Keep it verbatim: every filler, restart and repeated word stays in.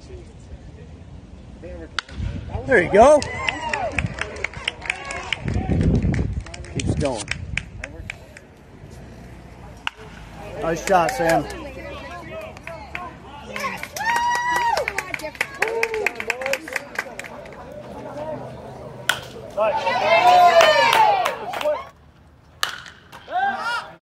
There you go. Keeps going. Nice shot, Sam. Nice.